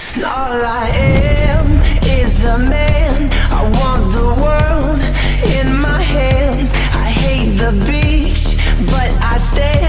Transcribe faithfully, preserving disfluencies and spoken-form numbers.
All I am is a man. I want the world in my hands. I hate the beach, but I stay